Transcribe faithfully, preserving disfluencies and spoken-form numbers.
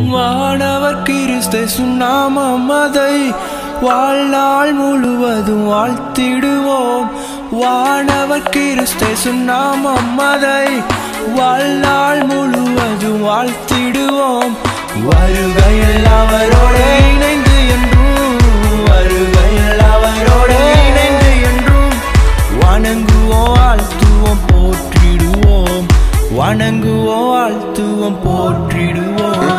வானவர் கிறிஸ்து நாமம் அதை வாழ்நாள் முழுவதும் வாழ்த்திடுவோம். வானவர் கிறிஸ்து நாமம் அதை வாழ்நாள் முழுவதும் வாழ்த்திடுவோம். வருகையில் அவரோட இணைந்து என்றும் வருகையில் அவரோட இணைந்து என்றும் வணங்குவோம் வாழ்த்துவோம் போற்றிடுவோம். வணங்குவோம் வாழ்த்துவோம் போற்றிடுவோம்.